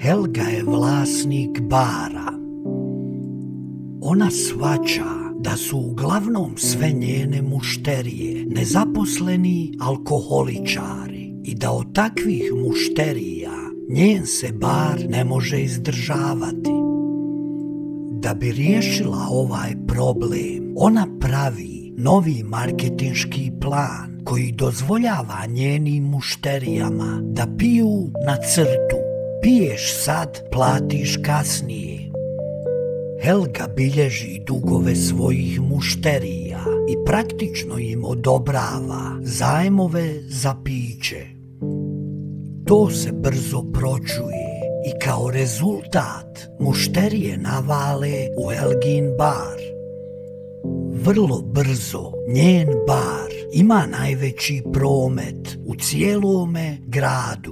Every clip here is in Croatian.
Helga je vlasnik bara. Ona shvaća da su uglavnom sve njene mušterije nezaposleni alkoholičari i da od takvih mušterija njen se bar ne može izdržavati. Da bi riješila ovaj problem, ona pravi novi marketinški plan koji dozvoljava njenim mušterijama da piju na crtu. Piješ sad, platiš kasnije. Helga bilježi dugove svojih mušterija i praktično im odobrava zajmove za piće. To se brzo pročuje i kao rezultat mušterije navale u Helgin bar. Vrlo brzo njen bar ima najveći promet u cijelome gradu.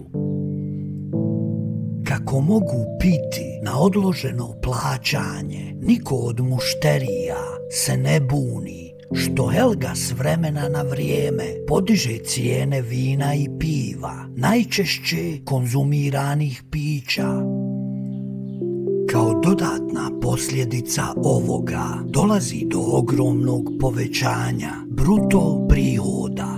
Kako mogu piti na odloženo plaćanje, niko od mušterija se ne buni što Helga s vremena na vrijeme podiže cijene vina i piva, najčešće konzumiranih pića. Kao dodatna posljedica ovoga dolazi do ogromnog povećanja bruto prihoda.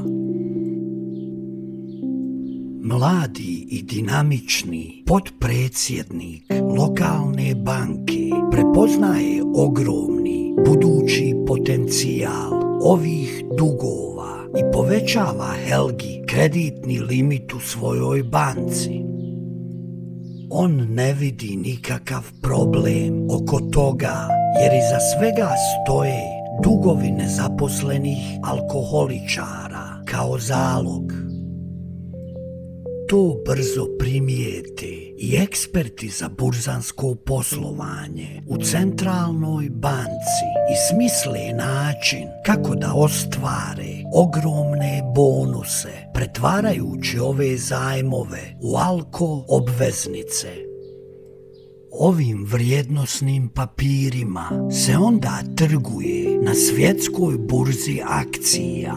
Mladi i dinamični potpredsjednik lokalne banke prepoznaje ogromni budući potencijal ovih dugova i povećava Helgi kreditni limit u svojoj banci. On ne vidi nikakav problem oko toga jer iza svega stoje dugovi nezaposlenih alkoholičara kao zalog. To brzo primijete i eksperti za burzansko poslovanje u centralnoj banci i smisle način kako da ostvare ogromne bonuse pretvarajući ove zajmove u alko obveznice. Ovim vrijednosnim papirima se onda trguje na svjetskoj burzi akcija.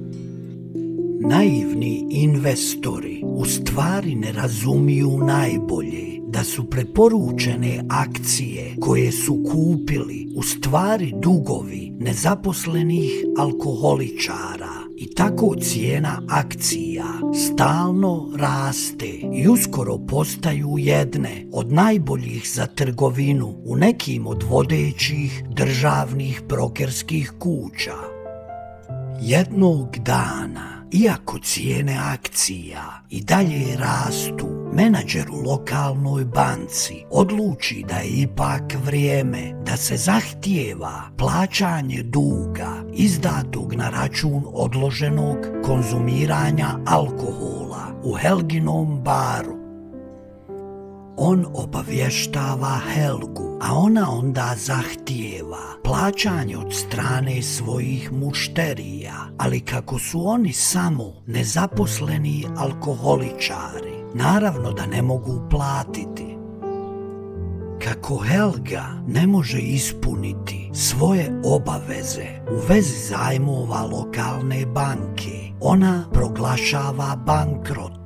Naivni investori u stvari ne razumiju najbolje da su preporučene akcije koje su kupili u stvari dugovi nezaposlenih alkoholičara i tako cijena akcija stalno raste i uskoro postaju jedne od najboljih za trgovinu u nekim od vodećih državnih brokerskih kuća. Jednog dana, iako cijene akcija i dalje rastu, menadžer u lokalnoj banci odluči da je ipak vrijeme da se zahtijeva plaćanje duga izdatog na račun odloženog konzumiranja alkohola u Helginom baru. On obavještava Helgu, a ona onda zahtijeva plaćanje od strane svojih mušterija, ali kako su oni samo nezaposleni alkoholičari, naravno da ne mogu platiti. Kako Helga ne može ispuniti svoje obaveze u vezi zajmova lokalne banke, ona proglašava bankrot.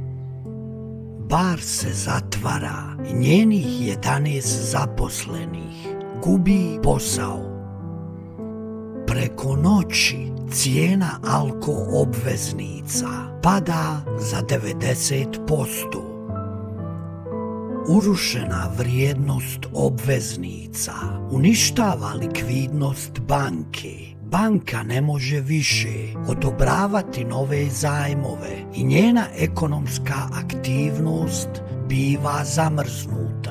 Bar se zatvara i njenih 11 zaposlenih gubi posao. Preko noći cijena alko obveznica pada za 90%. Urušena vrijednost obveznica uništava likvidnost banke. Banka ne može više odobravati nove zajmove i njena ekonomska aktivnost biva zamrznuta.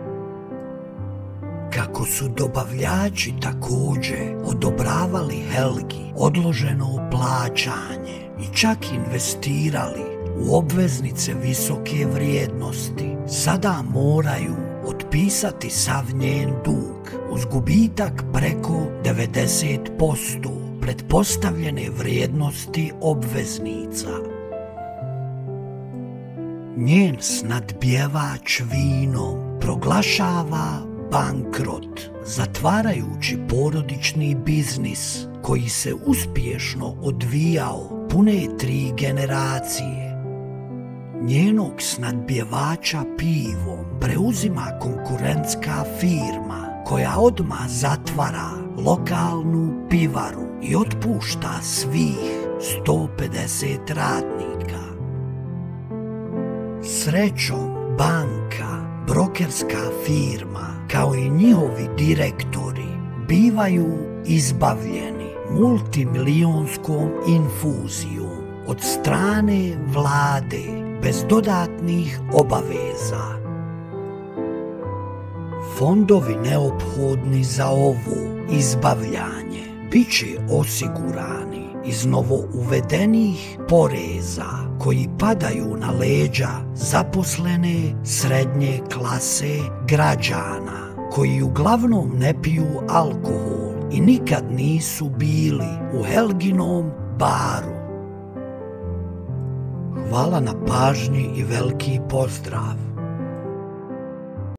Kako su dobavljači također odobravali Helgi odloženo plaćanje i čak investirali u obveznice visoke vrijednosti, sada moraju otpisati sav njen dug uz gubitak preko 90% pretpostavljene vrijednosti obveznica. Njen snadbjevač vinom proglašava bankrot, zatvarajući porodični biznis koji se uspješno odvijao pune 3 generacije. njenog snadbjevača pivom preuzima konkurentska firma koja odmah zatvara lokalnu pivaru i otpušta svih 150 radnika. Srećom, banka, brokerska firma kao i njihovi direktori bivaju izbavljeni multimilionskom infuzijom od strane vlade bez dodatnih obaveza. Fondovi neophodni za ovo izbavljanje bit će osigurani iz novouvedenih poreza koji padaju na leđa zaposlene srednje klase građana koji uglavnom ne piju alkohol i nikad nisu bili u Helginom baru. Hvala na pažnji i veliki pozdrav!